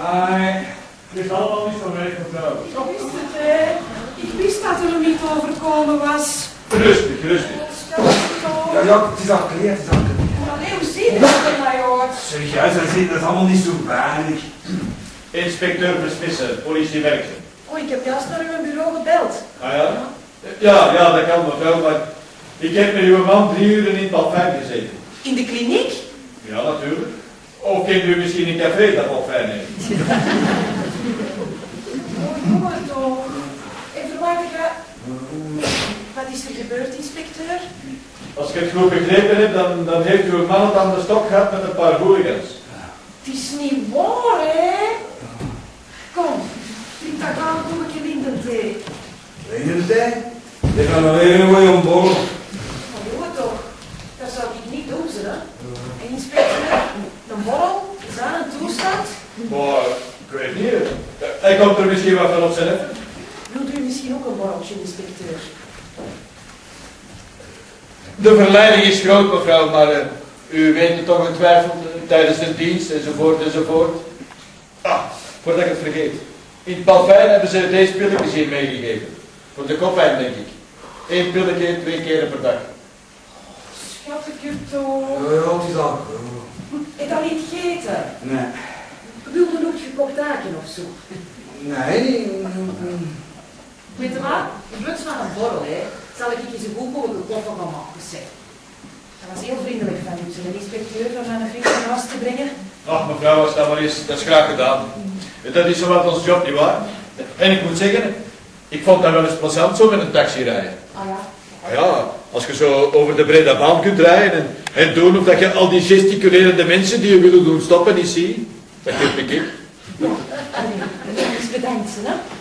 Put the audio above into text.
Nee, het is allemaal niet zo erg, mevrouw. Zo is het, hè. Ik wist dat er niet overkomen was. Rustig, rustig. Ja, het is al clear, het is al clear. Maar nee, hoe zie je dat er mij hoort? Serieus, dat is allemaal niet zo weinig. Inspecteur Versmissen, politie werkzaam. Oh, ik heb juist naar uw bureau gebeld. Ah ja? Ja, dat kan mevrouw, maar ik heb met uw man 3 uur in het Palfijn gezeten. In de kliniek? Ja, natuurlijk. Of kent u misschien een café dat Palfijn heeft? Oh, hoor toch. En verwacht wat is er gebeurd, inspecteur? Als ik het goed begrepen heb, dan heeft uw man het aan de stok gehad met een paar hooligans. Het is niet waar, hè? Kom, drink dat gauw een koekje lindenthee. Lindenthee? Je gaat nog even een mooie borrel. Maar hoor toch, dat zou ik niet doen, ze, hè? En inspecteur, een borrel, is dat een toestand? Maar, ik weet niet. Hij komt er misschien wat van op zijn neffen. Wilt u misschien ook een borreltje, inspecteur? De verleiding is groot, mevrouw, maar u weet het toch ongetwijfeld tijdens de dienst enzovoort enzovoort. Ah, voordat ik het vergeet. In het Palfijn hebben ze deze pilletjes hier meegegeven. Voor de koppijn, denk ik. 1 pilletje 2 keer per dag. Schatje toch. Ja, het is al Heb je dat niet gegeten? Nee. Wilde nog gekookt taken of zo? Nee. Weet je wat? In plaats van een borrel, hè, zal ik je zo goed mogelijk koffer van maken, zeg. Dat was heel vriendelijk van u, de inspecteur van mijn vriend naar huis te brengen. Ach, mevrouw, als dat maar is, dat is graag gedaan. Dat is zowat ons job, nietwaar? En ik moet zeggen, ik vond dat wel eens plezant zo met een taxi rijden. Ah ja. Ah ja, als je zo over de brede baan kunt rijden en doen of dat je al die gesticulerende mensen die je willen doen stoppen niet ziet. Dat geeft me kip. Ja, allee, bedankt, hè.